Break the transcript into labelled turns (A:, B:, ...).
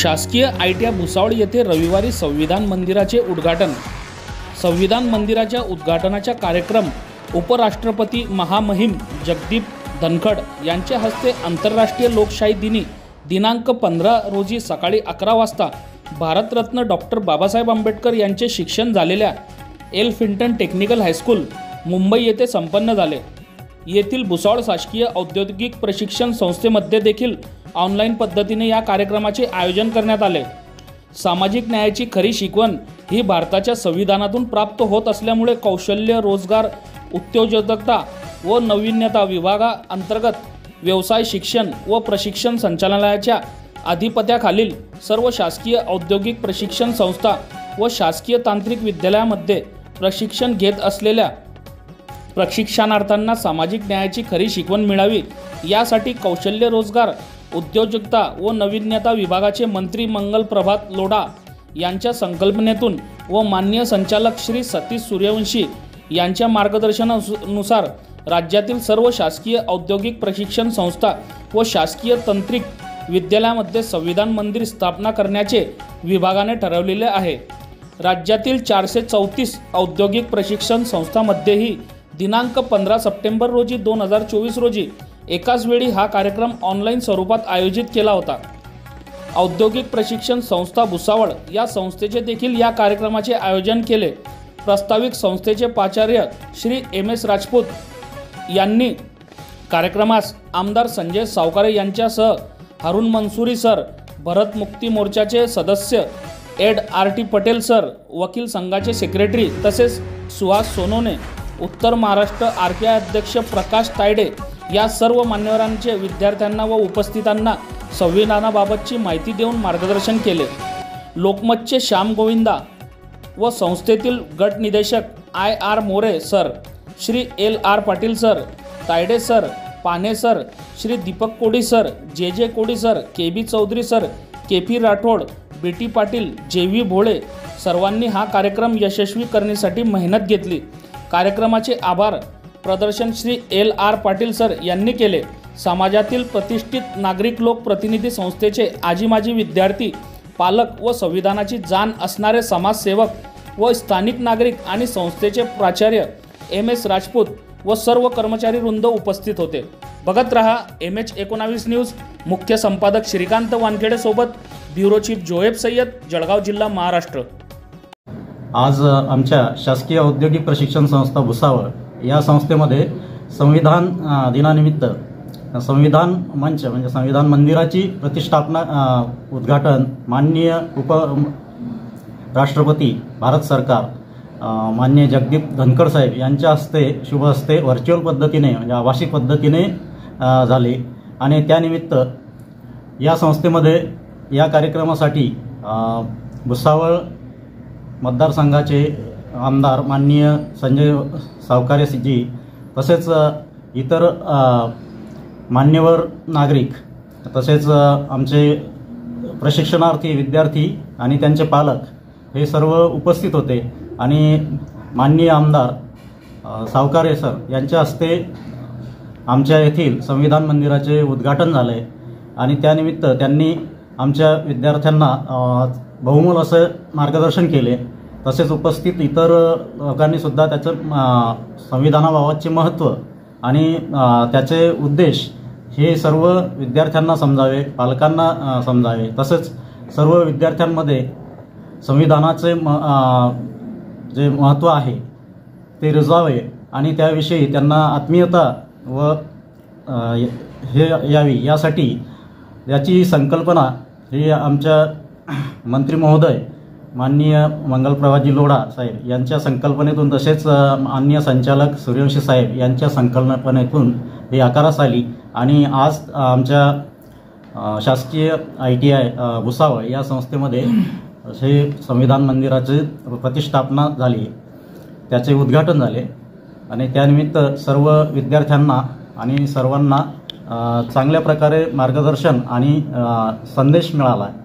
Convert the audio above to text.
A: शासकीय ITI भुसावळ येथे रविवारी संविधान मंदिराचे उद्घाटन। संविधान मंदिराच्या उद्घाटनाचा कार्यक्रम उपराष्ट्रपती महामहिम जगदीप धनखड यांच्या हस्ते आंतरराष्ट्रीय लोकशाही दिनी दिनांक 15 रोजी सकाळी 11 वाजता भारतरत्न डॉक्टर बाबासाहेब आंबेडकर यांचे शिक्षण झालेल्या एल्फिंटन टेक्निकल हायस्कूल मुंबई येथे संपन्न झाले। येथील भुसावळ शासकीय औद्योगिक प्रशिक्षण संस्थेमध्ये देखील ऑनलाईन पद्धतीने या कार्यक्रमाचे आयोजन करण्यात आले। सामाजिक न्यायाची खरी शिकवण ही भारताच्या संविधानातून प्राप्त होत असल्यामुळे कौशल्य, रोजगार, उद्योजकता व नाविन्यता विभागाअंतर्गत व्यवसाय शिक्षण व प्रशिक्षण संचालनालयाच्या अधिपत्याखालील सर्व शासकीय औद्योगिक प्रशिक्षण संस्था व शासकीय तांत्रिक विद्यालयामध्ये प्रशिक्षण घेत असलेल्या प्रशिक्षणार्थींना सामाजिक न्यायाची खरी शिकवण मिळावी यासाठी कौशल्य, रोजगार, उद्योजकता व नाविन्यता विभागाचे मंत्री मंगल प्रभात लोढा यांच्या संकल्पनेतून व माननीय संचालक श्री सतीश सूर्यवंशी यांच्या मार्गदर्शनानुसार राज्यातील सर्व शासकीय औद्योगिक प्रशिक्षण संस्था व शासकीय तांत्रिक विद्यालयामध्ये संविधान मंदिर स्थापना करण्याचे विभागाने ठरवलेले आहे। राज्यातील 434 औद्योगिक प्रशिक्षण संस्थांमध्येही दिनांक 15 सप्टेंबर रोजी 2024 रोजी एकाच वेळी हा कार्यक्रम ऑनलाईन स्वरूपात आयोजित केला होता। औद्योगिक प्रशिक्षण संस्था भुसावळ या संस्थेचे देखील या कार्यक्रमाचे आयोजन केले। प्रस्तावित संस्थेचे प्राचार्य श्री MS राजपूत यांनी कार्यक्रमास आमदार संजय सावकारे यांच्यासह हारून मंसूरी सर, भरत मुक्ती मोर्चाचे सदस्य RT पटेल सर, वकील संघाचे सेक्रेटरी तसेच सुहास सोनोने, उत्तर महाराष्ट्र RPI अध्यक्ष प्रकाश तायडे या सर्व मान्यवरांचे विद्यार्थ्यांना व उपस्थितांना संविधानाबाबतची माहिती देऊन मार्गदर्शन केले। लोकमतचे श्याम गोविंदा व संस्थेतील गट निदेशक IR More sir, Shri LR Patil sir, Tayade sir, Pane sir, Shri Deepak Kodi sir, JJ Kodi sir, KB Chaudhari sir, KP Rathod, BT Patil, JV Bhole सर्वांनी हा कार्यक्रम यशस्वी करण्यासाठी मेहनत घेतली। कार्यक्रमाचे आभार प्रदर्शन श्री LR पाटील सर यांनी केले। समाजातील प्रतिष्ठित नागरिक लोक प्रतिनिधी संस्थेचे आजी माजी विद्यार्थी, पालक व संविधानाची जाण असणारे समाजसेवक व स्थानिक नागरिक आणि संस्थेचे प्राचार्य MS राजपूत व सर्व कर्मचारी वृंद उपस्थित होते। बघत रहा MH19 न्यूज। मुख्य संपादक श्रीकांत वानखेडे सोबत ब्युरो चीफ जोएब सय्यद, जळगाव जिल्हा, महाराष्ट्र।
B: आज आमच्या शासकीय औद्योगिक प्रशिक्षण संस्था भुसावळ या संस्थेमध्ये संविधान दिनानिमित्त संविधान मंच म्हणजे संविधान मंदिराची प्रतिष्ठापना उद्घाटन माननीय उपराष्ट्रपती भारत सरकार माननीय जगदीप धनखड साहेब यांच्या हस्ते शुभ हस्ते व्हर्च्युअल पद्धतीने म्हणजे आभासी पद्धतीने झाले आणि त्यानिमित्त या संस्थेमध्ये या कार्यक्रमासाठी भुसावळ मतदारसंघाचे आमदार माननीय संजय सावकारे जी तसेच इतर मान्यवर नागरिक तसेच आमचे प्रशिक्षणार्थी विद्यार्थी आणि त्यांचे पालक हे सर्व उपस्थित होते आणि माननीय आमदार सावकारे सर यांच्या हस्ते आमच्या येथील संविधान मंदिराचे उद्घाटन झाले आणि त्यानिमित्त त्यांनी आमच्या विद्यार्थ्यांना बहुमोल असं मार्गदर्शन केले। तसेच उपस्थित इतर लोकांनी सुद्धा त्याचं संविधानाबाबतचे महत्त्व आणि त्याचे उद्देश हे सर्व विद्यार्थ्यांना समजावे, पालकांना समजावे, तसेच सर्व विद्यार्थ्यांमध्ये संविधानाचे जे महत्त्व आहे ते रुजवावे आणि त्याविषयी त्यांना आत्मीयता व हे यावी यासाठी याची संकल्पना ही आमच्या मंत्री महोदय माननीय मंगल प्रभातजी लोढा साहेब यांच्या संकल्पनेतून तसेच माननीय संचालक सूर्यवंशी साहेब यांच्या संकल्पनेतून ही आकारास आली आणि आज आमच्या शासकीय ITI भुसावळ या संस्थेमध्ये हे संविधान मंदिराची प्रतिष्ठापना झाली, त्याचे उद्घाटन झाले आणि त्यानिमित्त सर्व विद्यार्थ्यांना आणि सर्वांना चांगल्या प्रकारे मार्गदर्शन आणि संदेश मिळाला।